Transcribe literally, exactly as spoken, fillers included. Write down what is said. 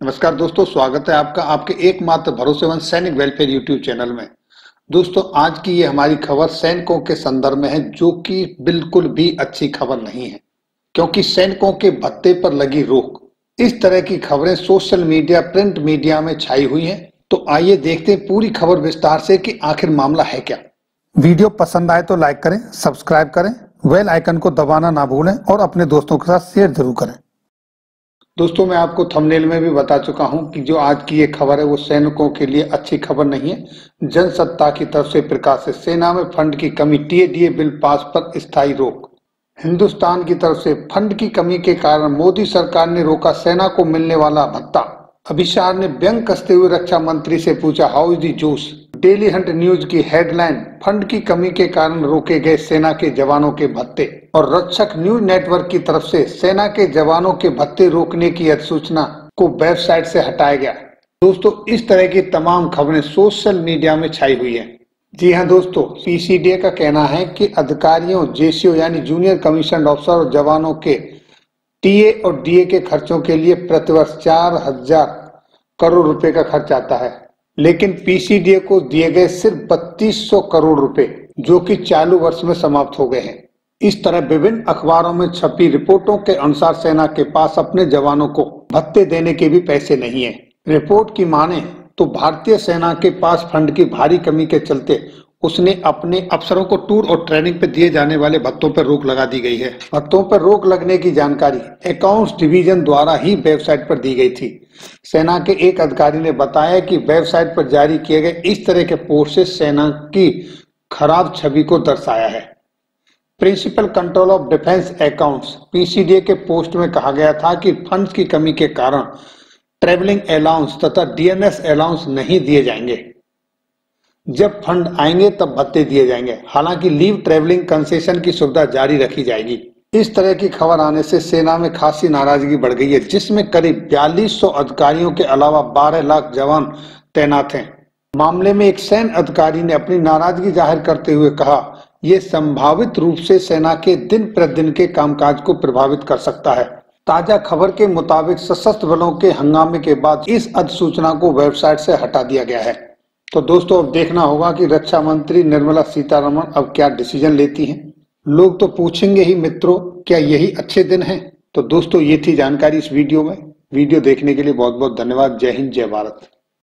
नमस्कार दोस्तों, स्वागत है आपका आपके एकमात्र भरोसेमंद सैनिक वेलफेयर यूट्यूब चैनल में। दोस्तों, आज की ये हमारी खबर सैनिकों के संदर्भ में है, जो कि बिल्कुल भी अच्छी खबर नहीं है, क्योंकि सैनिकों के भत्ते पर लगी रोक। इस तरह की खबरें सोशल मीडिया, प्रिंट मीडिया में छाई हुई हैं। तो आइए देखते हैं पूरी खबर विस्तार से कि आखिर मामला है क्या। वीडियो पसंद आए तो लाइक करें, सब्सक्राइब करें, बेल आइकन को दबाना ना भूलें और अपने दोस्तों के साथ शेयर जरूर करें। दोस्तों, मैं आपको थंबनेल में भी बता चुका हूं कि जो आज की ये खबर है वो सैनिकों के लिए अच्छी खबर नहीं है। जनसत्ता की तरफ से प्रकाशित सेना में फंड की कमी, टीएडीए बिल पास पर स्थायी रोक। हिंदुस्तान की तरफ से फंड की कमी के कारण मोदी सरकार ने रोका सेना को मिलने वाला भत्ता। अभिषार ने व्यंग कसते हुए रक्षा मंत्री से पूछा, how is the josh. Daily Hunt News की हेडलाइन, फंड की कमी के कारण रोके गए सेना के जवानों के भत्ते। और रक्षक न्यूज नेटवर्क की तरफ से सेना के जवानों के भत्ते रोकने की अधिसूचना को वेबसाइट से हटाया गया। दोस्तों, इस तरह की तमाम खबरें सोशल मीडिया में छाई हुई है। जी हां दोस्तों, पीसीडीए का कहना है कि अधिकारियों, जेसीओ यानी जूनियर कमीशन ऑफिसर और जवानों के टीए और डीए के खर्चों के लिए प्रतिवर्ष चार हजार करोड़ रुपए का खर्च आता है, लेकिन पीसीडीए को दिए गए सिर्फ बत्तीस सौ करोड़ रुपए, जो कि चालू वर्ष में समाप्त हो गए हैं। इस तरह विभिन्न अखबारों में छपी रिपोर्टों के अनुसार सेना के पास अपने जवानों को भत्ते देने के भी पैसे नहीं है। रिपोर्ट की माने तो भारतीय सेना के पास फंड की भारी कमी के चलते उसने अपने अफसरों को टूर और ट्रेनिंग पे दिए जाने वाले भत्तों पर रोक लगा दी गई है। भत्तों पर रोक लगने की जानकारी अकाउंट्स डिवीजन द्वारा ही वेबसाइट पर दी गई थी। सेना के एक अधिकारी ने बताया कि वेबसाइट पर जारी किए गए इस तरह के पोस्ट से सेना की खराब छवि को दर्शाया है। Principal control of defence accounts PCDA के पोस्ट में कहा गया था कि फंड्स की कमी के कारण ट्रेवलिंग अलाउंस तथा डीएनएस अलाउंस नहीं दिए जाएंगे। जब फंड आएंगे तब भत्ते दिए जाएंगे। हालांकि लीव ट्रेवलिंग कंसेशन की सुविधा जारी रखी जाएगी। इस तरह की खबर आने से सेना में खासी नाराजगी बढ़ गई है, जिसमें करीब बयालीस सौ अधिकारियों के अलावा बारह लाख जवान तैनात हैं। मामले में एक सैन्य अधिकारी ने अपनी नाराजगी जाहिर करते हुए कहा, यह संभावित रूप से सेना के दिन प्रतिदिन के कामकाज को प्रभावित कर सकता है। ताजा खबर के मुताबिक सशस्त्र बलों के हंगामे के बाद इस अधिसूचना को वेबसाइट से हटा दिया गया है। तो दोस्तों, अब देखना होगा कि रक्षा मंत्री निर्मला सीतारमण अब क्या डिसीजन लेती हैं। लोग तो पूछेंगे ही, मित्रों क्या यही अच्छे दिन हैं? तो दोस्तों, ये थी जानकारी इस वीडियो में। वीडियो देखने के लिए बहुत बहुत धन्यवाद। जय हिंद, जय भारत।